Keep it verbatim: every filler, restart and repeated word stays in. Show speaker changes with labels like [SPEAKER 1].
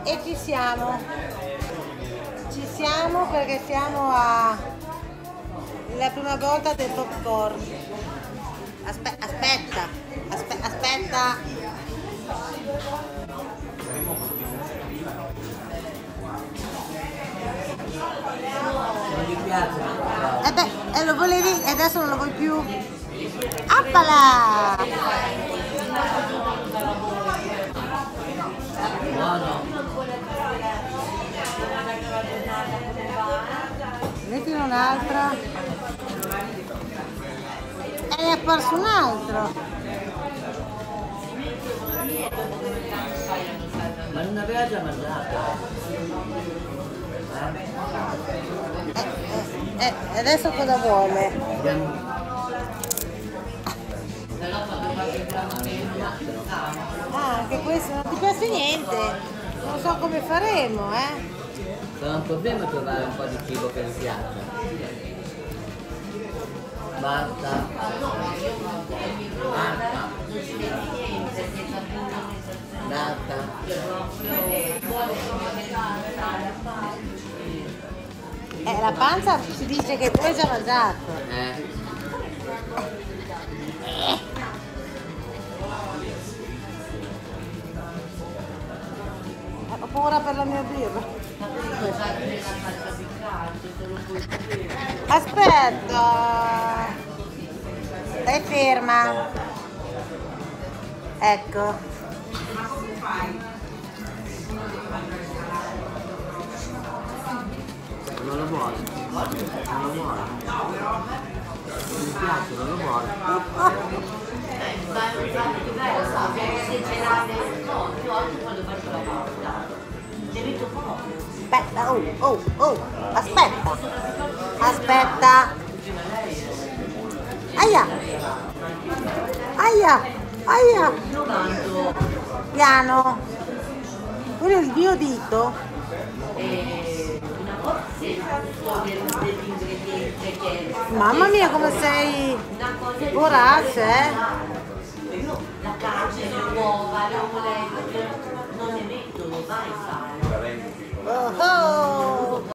[SPEAKER 1] E ci siamo, ci siamo perché siamo a la prima volta del popcorn. Aspe aspetta, aspe aspetta.
[SPEAKER 2] Non ti piace?
[SPEAKER 1] E eh beh, eh, lo volevi e adesso non lo vuoi più. Appala!
[SPEAKER 2] Buono.
[SPEAKER 1] Mettine un'altra. E ne è apparso un altro.
[SPEAKER 2] Ma non aveva già mangiato?
[SPEAKER 1] Eh, eh, eh, adesso cosa vuole?
[SPEAKER 2] Abbiamo...
[SPEAKER 1] Ah, anche questo non ti piace niente. Non so come faremo, eh.
[SPEAKER 2] Sarà un problema trovare un po' di cibo che mi piace. Basta. Basta. Basta.
[SPEAKER 1] Eh, la panza si dice che tu hai già mangiato.
[SPEAKER 2] Eh.
[SPEAKER 1] Ho paura per la mia birra. Aspetta. Stai ferma. Ecco.
[SPEAKER 2] Non lo vuole. Non lo vuole. Non mi piace, non lo vuole.
[SPEAKER 1] Aspetta, oh, oh, oh, aspetta. Aspetta. Aia. Aia. Aia. Piano. Quello è il mio dito. Mamma mia come sei vorace, eh?
[SPEAKER 3] La carne, le uova, le uova, non ne mettono mai sale.
[SPEAKER 1] Oh, oh.